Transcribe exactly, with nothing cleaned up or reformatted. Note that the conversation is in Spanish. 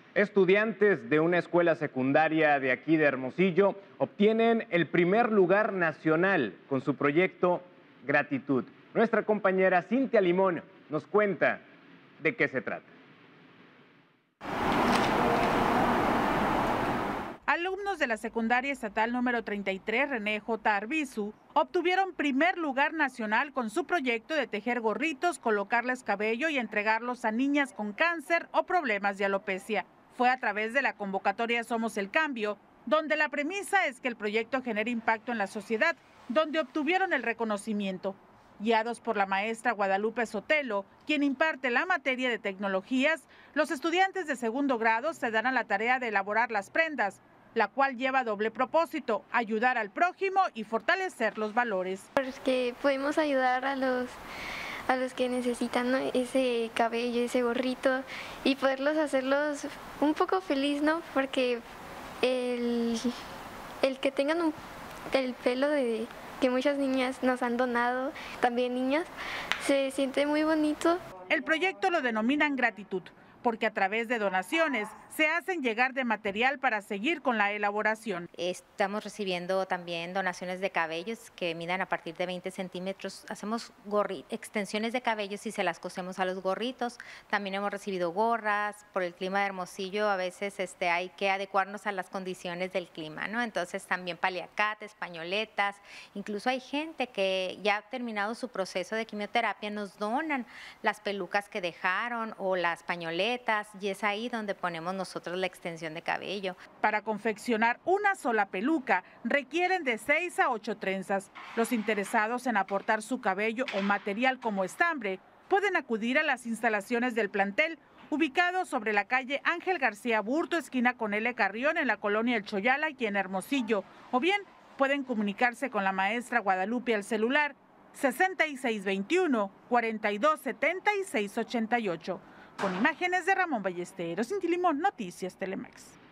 Estudiantes de una escuela secundaria de aquí de Hermosillo obtienen el primer lugar nacional con su proyecto Gratitud. Nuestra compañera Cintia Limón nos cuenta de qué se trata. Alumnos de la secundaria estatal número treinta y tres, René J. Arbizu, obtuvieron primer lugar nacional con su proyecto de tejer gorritos, colocarles cabello y entregarlos a niñas con cáncer o problemas de alopecia. Fue a través de la convocatoria Somos el Cambio, donde la premisa es que el proyecto genere impacto en la sociedad, donde obtuvieron el reconocimiento. Guiados por la maestra Guadalupe Sotelo, quien imparte la materia de tecnologías, los estudiantes de segundo grado se dan a la tarea de elaborar las prendas, la cual lleva doble propósito: ayudar al prójimo y fortalecer los valores. Porque podemos ayudar a los, a los que necesitan, ¿no?, ese cabello, ese gorrito, y poderlos hacerlos un poco feliz, ¿no? Porque el, el que tengan un, el pelo de que muchas niñas nos han donado, también niñas, se siente muy bonito. El proyecto lo denominan Gratitud, porque a través de donaciones se hacen llegar de material para seguir con la elaboración. Estamos recibiendo también donaciones de cabellos que midan a partir de veinte centímetros. Hacemos gorri, extensiones de cabellos y se las cosemos a los gorritos. También hemos recibido gorras. Por el clima de Hermosillo a veces este, hay que adecuarnos a las condiciones del clima, ¿no? Entonces también paliacates, pañoletas. Incluso hay gente que ya ha terminado su proceso de quimioterapia, nos donan las pelucas que dejaron o las pañoletas, y es ahí donde ponemos nosotros la extensión de cabello. Para confeccionar una sola peluca requieren de seis a ocho trenzas. Los interesados en aportar su cabello o material como estambre pueden acudir a las instalaciones del plantel, ubicado sobre la calle Ángel García Burto, esquina con L. Carrión, en la colonia El Choyala, aquí en Hermosillo. O bien pueden comunicarse con la maestra Guadalupe al celular sesenta y seis veintiuno, cuarenta y dos setenta y seis ochenta y ocho. Con imágenes de Ramón Ballesteros, Cintia Limón, Noticias Telemax.